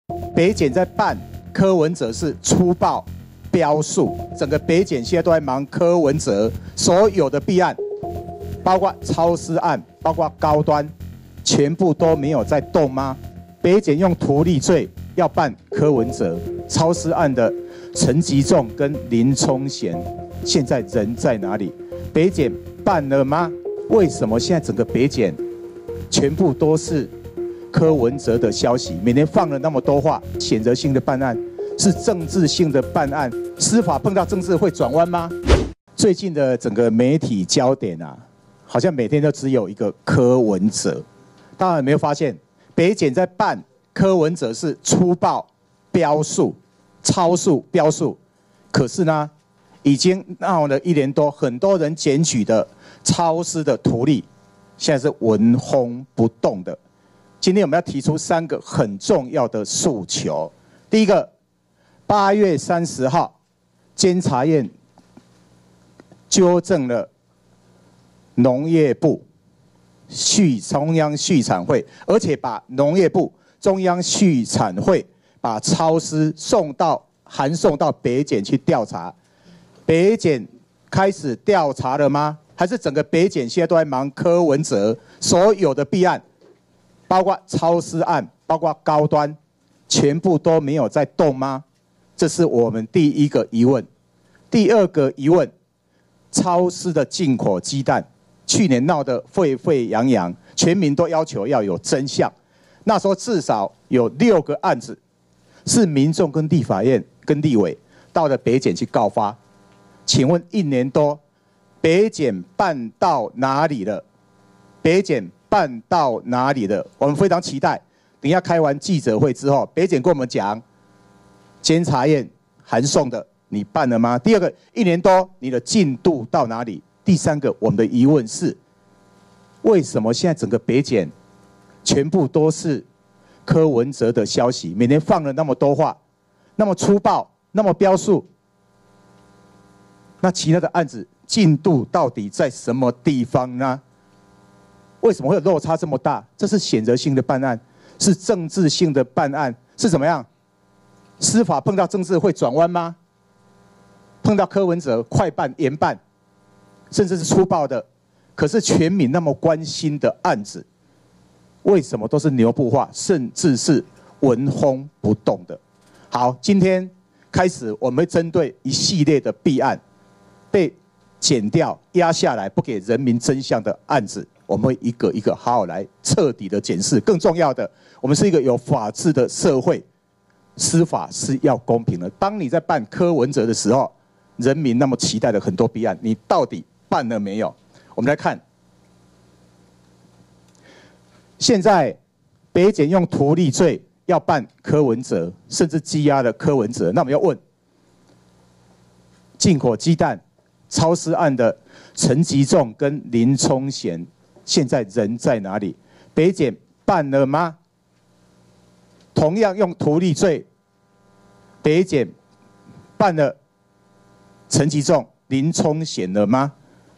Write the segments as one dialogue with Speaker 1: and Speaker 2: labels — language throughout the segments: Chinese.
Speaker 1: 北检在办柯文哲是粗暴标数，整个北检现在都在忙柯文哲所有的弊案，包括超私案，包括高端，全部都没有在动吗？北检用图利罪要办柯文哲超私案的陈吉仲跟林聪贤，现在人在哪里？北检办了吗？为什么现在整个北检全部都是柯文哲的消息？每天放了那么多话，选择性的办案是政治性的办案，司法碰到政治会转弯吗？最近的整个媒体焦点啊，好像每天都只有一个柯文哲。大家有没有发现，北检在办柯文哲是粗暴标数、超速标数，可是呢，已经闹了1年多，很多人检举的超私的图利，现在是纹风不动的。今天我们要提出3个很重要的诉求。第一个，8月30号，监察院纠正了农业部中央畜产会，而且把农业部中央畜产会把超私函送到北检去调查。北检开始调查了吗？还是整个北检现在都在忙柯文哲所有的弊案，包括超私案，包括高端，全部都没有在动吗？这是我们第一个疑问。第二个疑问，超私的进口鸡蛋，去年闹得沸沸扬扬，全民都要求要有真相。那时候至少有6个案子，是民众跟立法院跟立委到了北检去告发。请问1年多，北检办到哪里了？北检办到哪里了？我们非常期待，等一下开完记者会之后，北检跟我们讲，监察院函送的你办了吗？第二个，1年多你的进度到哪里？第三个，我们的疑问是，为什么现在整个北检全部都是柯文哲的消息？每天放了那么多话，那么粗暴，那么标数，那其他的案子进度到底在什么地方呢？为什么会有落差这么大？这是选择性的办案，是政治性的办案，是怎么样？司法碰到政治会转弯吗？碰到柯文哲快办、严办，甚至是粗暴的，可是全民那么关心的案子，为什么都是牛不化，甚至是纹风不动的？好，今天开始我们会针对一系列的弊案，被检调压下来不给人民真相的案子，我们会一个一个好好来彻底的检视。更重要的，我们是一个有法治的社会，司法是要公平的。当你在办柯文哲的时候，人民那么期待的很多弊案，你到底办了没有？我们来看，现在北检用图利罪要办柯文哲，甚至羁押了柯文哲。那我们要问，进口鸡蛋超私案的陈吉仲跟林聪贤，现在人在哪里？北检办了吗？同样用图利罪，北检办了陈吉仲、林聪贤了吗？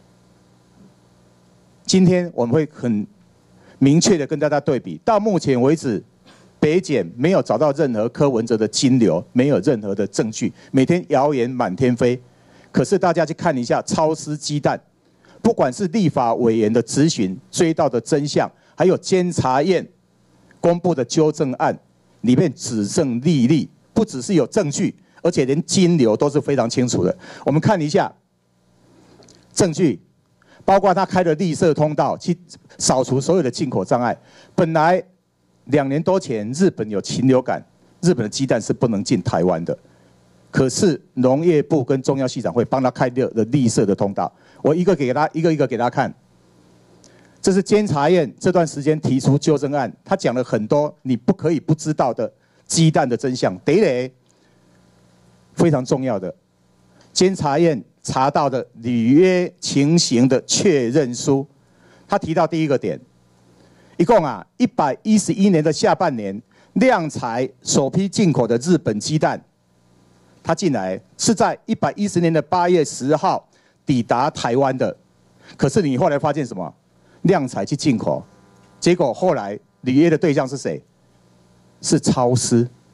Speaker 1: 今天我们会很明确的跟大家对比，到目前为止，北检没有找到任何柯文哲的金流，没有任何的证据，每天谣言满天飞。可是大家去看一下超私鸡蛋，不管是立法委员的质询追到的真相，还有监察院公布的纠正案，里面指证历历，不只是有证据，而且连金流都是非常清楚的。我们看一下证据，包括他开了绿色通道去扫除所有的进口障碍。本来2年多前日本有禽流感，日本的鸡蛋是不能进台湾的。可是农业部跟中央畜产会帮他开了绿色的通道，我一个一个给他看。这是监察院这段时间提出纠正案，他讲了很多你不可以不知道的鸡蛋的真相。第一个非常重要的，监察院查到的履约情形的确认书，他提到第一个点，一共111年的下半年，量产首批进口的日本鸡蛋。他进来是在110年的8月10号抵达台湾的，可是你后来发现什么？量产去进口，结果后来履约的对象是谁？是超私。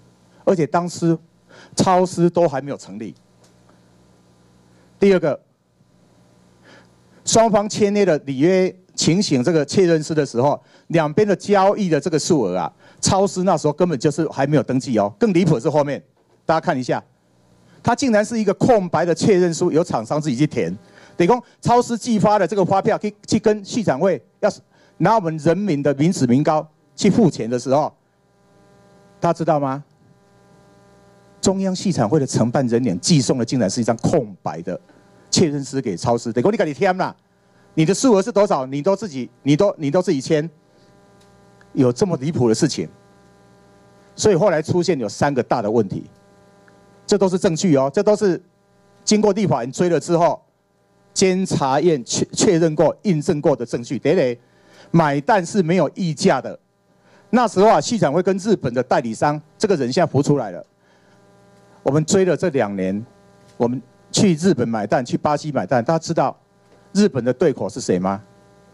Speaker 1: 而且当时超市都还没有成立。第二个，双方签约的履约情形这个确认书的时候，两边的交易的这个数额啊，超市那时候根本就是还没有登记哦。更离谱的是后面，大家看一下，它竟然是一个空白的确认书，由厂商自己去填。等于说，超市寄发的这个发票去跟畜产会要拿我们人民的民脂民膏去付钱的时候，大家知道吗？中央畜产会的承办人员寄送的竟然是一张空白的确认书给超市，等于说你自己填啦，你的数额是多少，你都自己签，有这么离谱的事情，所以后来出现有3个大的问题，这都是证据哦，这都是经过立法院追了之后。监察院确认过、印证过的证据。第一，买蛋是没有议价的。那时候啊，畜产会跟日本的代理商，这个人现在浮出来了。我们追了这2年，我们去日本买蛋，去巴西买蛋，大家知道日本的对口是谁吗？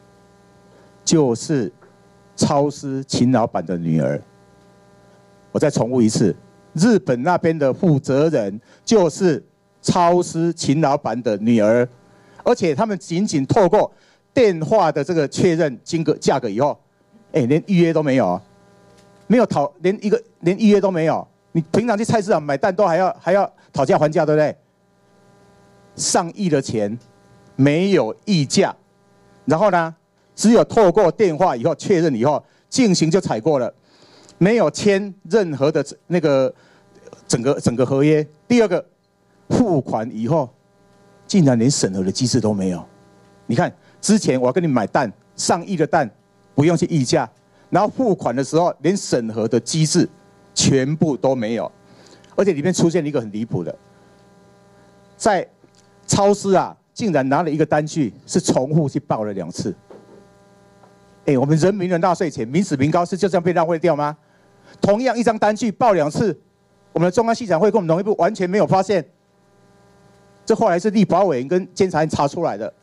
Speaker 1: 就是超市秦老板的女儿。我再重复一次，日本那边的负责人就是超市秦老板的女儿。而且他们仅透过电话的这个确认价格以后，连预约都没有，连预约都没有。你平常去菜市场买蛋都还要讨价还价，对不对？上亿的钱没有议价，然后呢，只有透过电话以后确认以后进行就采过了，没有签任何的那个整个合约。第二个，付款以后。竟然连审核的机制都没有。你看，之前我要跟你买蛋，上亿的蛋，不用去议价，然后付款的时候连审核的机制全部都没有，而且里面出现了一个很离谱的，在超市啊，竟然拿了一个单据是重复去报了2次。我们人民的纳税钱、民脂民膏是就这样被浪费掉吗？同样一张单据报2次，我们的中央畜产会跟我们农业部完全没有发现。这后来是立法委员跟监察院查出来的。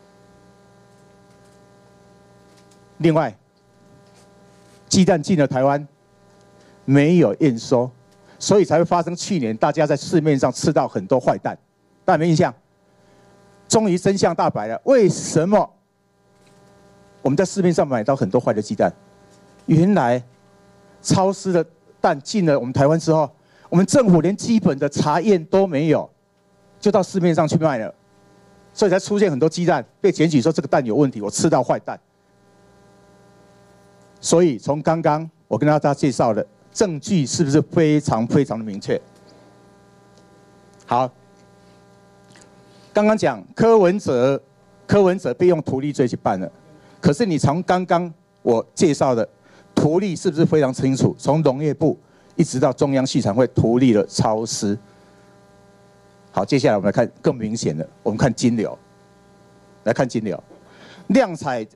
Speaker 1: 另外，鸡蛋进了台湾，没有验收，所以才会发生去年大家在市面上吃到很多坏蛋。大家有没有印象？终于真相大白了，为什么我们在市面上买到很多坏的鸡蛋？原来超市的蛋进了我们台湾之后，我们政府连基本的查验都没有。就到市面上去卖了，所以才出现很多鸡蛋被检举说这个蛋有问题，我吃到坏蛋。所以从刚刚我跟大家介绍的证据是不是非常非常的明确？好，刚刚讲柯文哲被用图利罪去办了，可是你从刚刚我介绍的图利是不是非常清楚？从农业部一直到中央畜产会图利了超市。好，接下来我们来看更明显的，我们看金流，来看金流，量采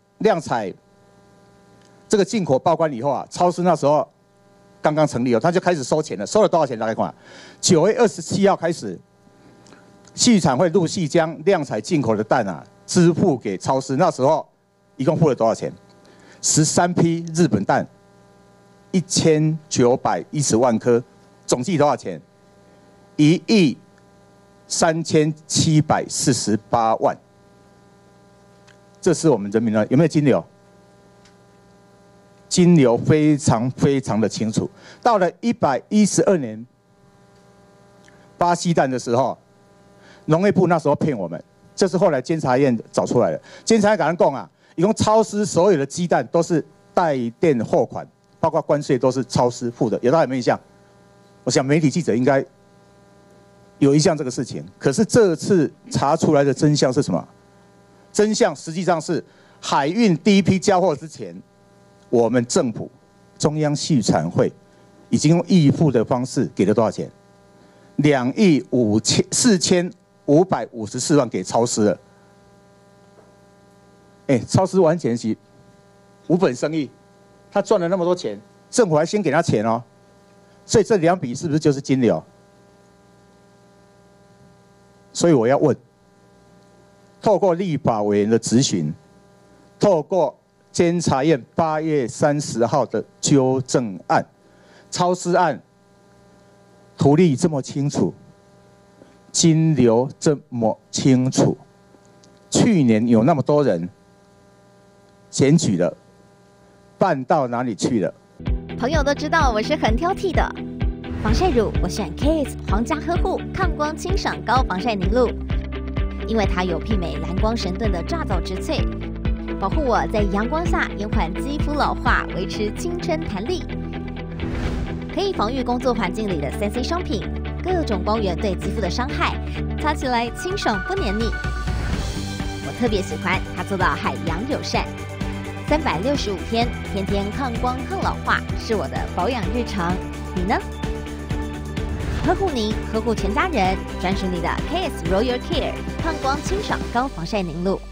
Speaker 1: 这个进口报关以后啊，超市那时候刚刚成立哦，他就开始收钱了，收了多少钱？大家看，9月27号开始，畜产会陆续将量采进口的蛋啊支付给超市，那时候一共付了多少钱？13批日本蛋，1910万颗，总计多少钱？1亿3748万，这是我们人民的有没有金流？金流非常非常的清楚。到了112年巴西蛋的时候，农业部那时候骗我们，这是后来监察院找出来的。监察院跟他讲啊，一共超市所有的鸡蛋都是代垫货款，包括关税都是超市付的，有大家有没有印象？我想媒体记者应该有印象这个事情。可是这次查出来的真相是什么？真相实际上是海运第一批交货之前，我们政府中央畜产会已经用预付的方式给了多少钱？2亿4554万给超市了。超市完全是无本生意，他赚了那么多钱，政府还先给他钱哦。所以这2笔是不是就是金流？所以我要问，透过立法委员的质询，透过监察院8月30号的纠正案、超市案， 图例这么清楚，金流这么清楚，去年有那么多人检举了，办到哪里去了？
Speaker 2: 朋友都知道我是很挑剔的，防晒乳我选 KISS 皇家呵护抗光清爽高防晒凝露，因为它有媲美蓝光神盾的抓藻植萃，保护我在阳光下延缓肌肤老化，维持青春弹力。可以防御工作环境里的3C 商品，各种光源对肌肤的伤害，擦起来清爽不黏腻。我特别喜欢它做到海洋友善，365天，天天抗光抗老化，是我的保养日常。你呢？呵护您，呵护全家人，专属你的 KISS Royal Care 抗光清爽高防晒凝露。